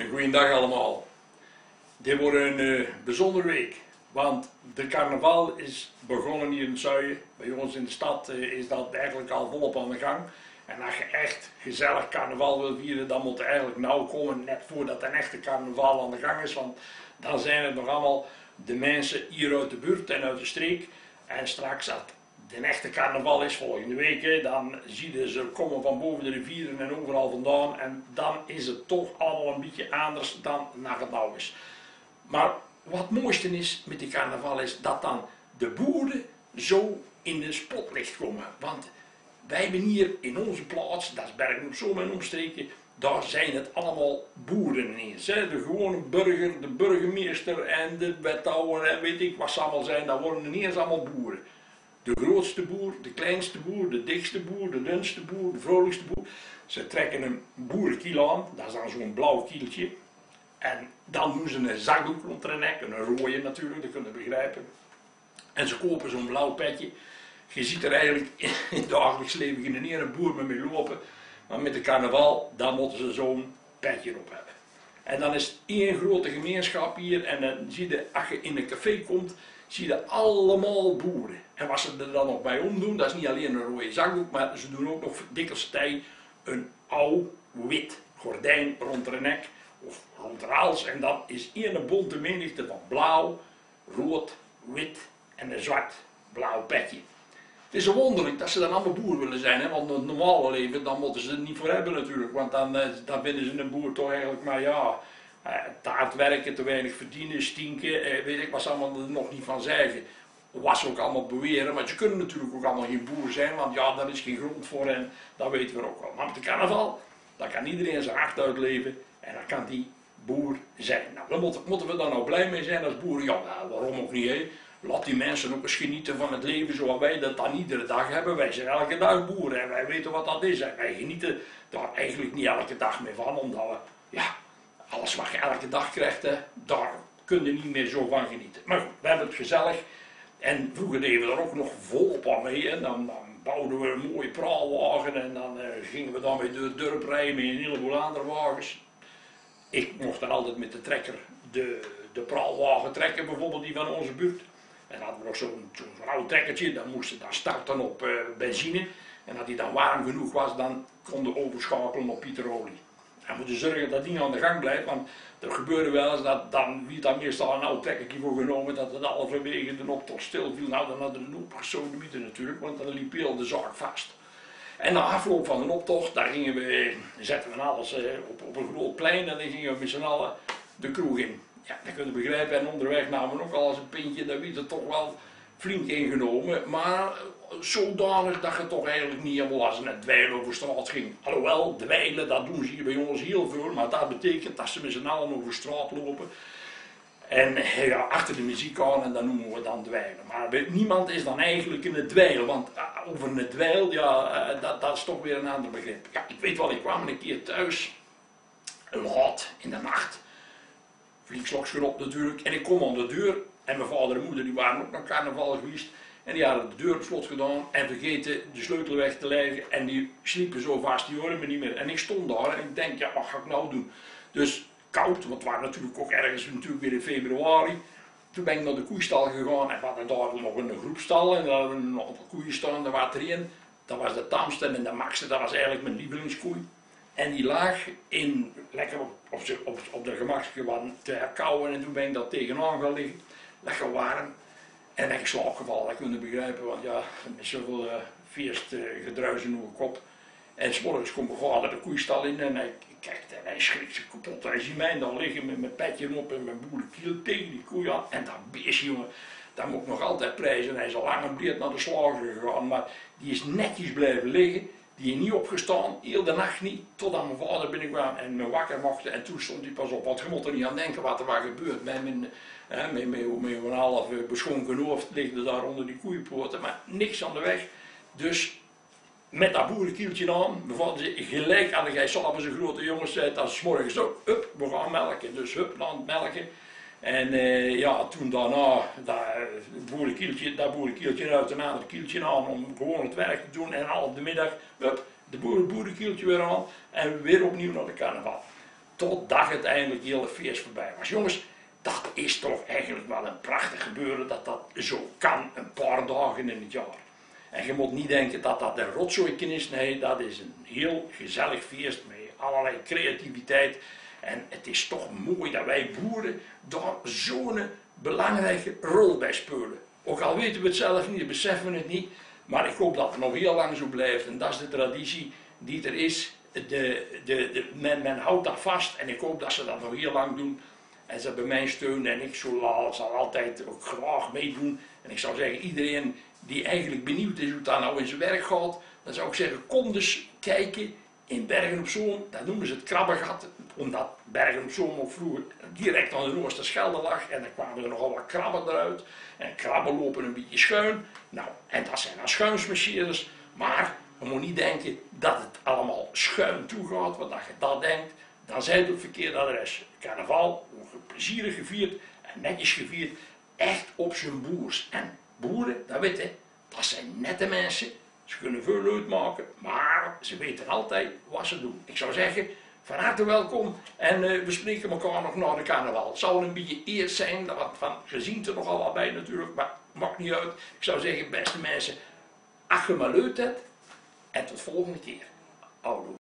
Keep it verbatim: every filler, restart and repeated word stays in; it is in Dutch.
Een goeiedag allemaal. Dit wordt een uh, bijzondere week, want de carnaval is begonnen hier in Zuijen. Bij ons in de stad uh, is dat eigenlijk al volop aan de gang. En als je echt gezellig carnaval wil vieren, dan moet je eigenlijk nauw komen, net voordat een echte carnaval aan de gang is. Want dan zijn het nog allemaal de mensen hier uit de buurt en uit de streek. En straks, als de echte carnaval is volgende week, hè, dan zie je ze komen van boven de rivieren en overal vandaan. En dan is het toch allemaal een beetje anders dan naar het nou is. Maar wat het mooiste is met die carnaval is dat dan de boeren zo in de spotlicht komen. Want wij hebben hier in onze plaats, dat is Bergen op Zoom en omstreken, daar zijn het allemaal boeren ineens. Hè. De gewone burger, de burgemeester en de wethouder en weet ik wat ze allemaal zijn, dat worden ineens allemaal boeren. De grootste boer, de kleinste boer, de dikste boer, de dunste boer, de vrolijkste boer. Ze trekken een boerenkiel aan, dat is dan zo'n blauw kieltje. En dan doen ze een zakdoek rond de nek, een rode natuurlijk, dat kunnen we begrijpen. En ze kopen zo'n blauw petje. Je ziet er eigenlijk in het dagelijks leven geen ene boer meer mee lopen. Maar met de carnaval, dan moeten ze zo'n petje op hebben. En dan is het één grote gemeenschap hier. En dan zie je, als je in een café komt, zie je allemaal boeren. En wat ze er dan nog bij omdoen, dat is niet alleen een rode zakdoek, maar ze doen ook nog dikwijls tijd een oud wit gordijn rond de nek. Of rond de hals. En dat is één bonte menigte van blauw, rood, wit en een zwart-blauw petje. Het is zo wonderlijk dat ze dan allemaal boer willen zijn, hè? Want in het normale leven, dan moeten ze er niet voor hebben natuurlijk, want dan, dan vinden ze een boer toch eigenlijk maar ja, te hard werken, te weinig verdienen, stinken, eh, weet ik wat ze allemaal er nog niet van zeggen. Wat ze ook allemaal beweren, maar ze kunnen natuurlijk ook allemaal geen boer zijn, want ja, daar is geen grond voor en dat weten we ook wel. Maar met de carnaval, daar kan iedereen zijn hart uitleven en dan kan die boer zijn. Nou, dan moeten, moeten we daar nou blij mee zijn als boeren? Ja, nou, waarom ook niet, hè? Laat die mensen ook eens genieten van het leven zoals wij dat dan iedere dag hebben. Wij zijn elke dag boeren en wij weten wat dat is. En wij genieten daar eigenlijk niet elke dag mee van, omdat we, ja, alles wat je elke dag krijgt, hè, daar kun je niet meer zo van genieten. Maar goed, we hebben het gezellig. En vroeger deden we er ook nog volop aan mee. En dan, dan bouwden we een mooie praalwagen en dan uh, gingen we dan weer door het dorp rijden met een heleboel andere wagens. Ik mocht dan altijd met de trekker de, de praalwagen trekken, bijvoorbeeld die van onze buurt. En dan hadden we nog zo'n zo'n oud trekkertje, dan moesten dan starten op uh, benzine. En als die dan warm genoeg was, dan konden we overschakelen op pieterolie. En we moeten zorgen dat die aan de gang blijft, want er gebeurde wel eens dat dan wie dan meestal een oud trekkertje voor genomen, dat het halverwege de optocht stil viel. Nou, dan hadden we een opgesodemieten natuurlijk, want dan liep heel de zaak vast. En na afloop van de optocht, daar gingen we, zetten we alles uh, op, op een groot plein en dan gingen we met z'n allen de kroeg in. Ja, dat kun je begrijpen. En onderweg namen we ook al eens een pintje, dat werd er toch wel flink ingenomen. Maar zodanig dat je toch eigenlijk niet helemaal als een dweilen over straat ging. Alhoewel, dweilen, dat doen ze hier bij ons heel veel. Maar dat betekent dat ze met z'n allen over straat lopen. En ja, achter de muziek aan en dat noemen we dan dweilen. Maar niemand is dan eigenlijk in het dweil. Want uh, over een dweil, ja, uh, dat, dat is toch weer een ander begrip. Ja, ik weet wel, ik kwam een keer thuis. Laat in de nacht. Vliegsloksgerop natuurlijk. En ik kom aan de deur. En mijn vader en moeder die waren ook naar carnaval geweest. En die hadden de deur op slot gedaan. En vergeten de sleutel weg te leggen. En die sliepen zo vast, die hoorden me niet meer. En ik stond daar en ik denk, ja, wat ga ik nou doen? Dus koud, want het was natuurlijk ook ergens natuurlijk weer in februari. Toen ben ik naar de koeistal gegaan. En we hadden daar nog een groepstal. En daar hadden we een aantal koeien staan. Daar was er één. Dat was de tamste en de maxste. Dat was eigenlijk mijn lievelingskoei. En die laag in, lekker op, op, op, op de gemakske van te herkauwen en toen ben ik daar tegenaan gaan liggen. Lekker warm en lekker slaapgevallen, dat kun je begrijpen, want ja, met zoveel uh, feest uh, gedruis in uw kop. En 's morgens komt mijn vader de koeistal in en hij kijkt en hij schrikt zich kapot. Hij ziet mij dan liggen met mijn petje op en mijn boerenkiel tegen die koe aan. En dat beest, jongen, dat moet ik nog altijd prijzen. Hij is al lang en breed naar de slager gegaan, maar die is netjes blijven liggen. Die is niet opgestaan, heel de nacht niet, totdat mijn vader binnenkwam en me wakker mocht. En toen stond hij pas op, want je moet er niet aan denken wat er was gebeurd. Met mijn, eh, met, met, met een half beschonken hoofd ligde daar onder die koeienpoorten, maar niks aan de weg. Dus met dat boerenkieltje aan, mijn vader zei, gelijk aan de gij s'avonds een grote jongens zei, dat is 's morgens ook, hup, we gaan melken. Dus hup, naar het melken. En uh, ja, toen daarna dat boerenkieltje, dat boerenkieltje uit een ander kieltje aan om gewoon het werk te doen en al op de middag, hup, de boeren, boerenkieltje weer aan en weer opnieuw naar de carnaval. totdat het eindelijk hele feest voorbij was. Jongens, dat is toch eigenlijk wel een prachtig gebeuren dat dat zo kan, een paar dagen in het jaar. En je moet niet denken dat dat een rotzooitje is, nee, dat is een heel gezellig feest met allerlei creativiteit. En het is toch mooi dat wij boeren daar zo'n belangrijke rol bij spelen. Ook al weten we het zelf niet, beseffen we het niet, maar ik hoop dat het nog heel lang zo blijft. En dat is de traditie die er is. De, de, de, men, men houdt dat vast en ik hoop dat ze dat nog heel lang doen. En ze hebben mijn steun en ik zal, zal altijd ook graag meedoen. En ik zou zeggen, iedereen die eigenlijk benieuwd is hoe het daar nou in zijn werk gaat, dan zou ik zeggen, kom dus kijken in Bergen op Zoom. Dat noemen ze het Krabbengat, omdat Bergen op Zoom ook vroeger direct aan de Oosterschelde lag. En dan kwamen er nogal wat krabben eruit. En krabben lopen een beetje schuin. Nou, en dat zijn dan schuinsmarcheerders. Maar we moeten niet denken dat het allemaal schuin toegaat, want als je dat denkt, dan zijn het op het verkeerde adres. Carnaval wordt plezierig gevierd en netjes gevierd, echt op zijn boers. En boeren, dat weet je, dat zijn nette mensen. Ze kunnen veel uitmaken, maar ze weten altijd wat ze doen. Ik zou zeggen, van harte welkom en uh, we spreken elkaar nog na de carnaval. Het zal een beetje eerst zijn, want van gezien er nogal wat bij natuurlijk, maar maakt niet uit. Ik zou zeggen, beste mensen, ach je maar leuk hebt en tot volgende keer. Oudoe.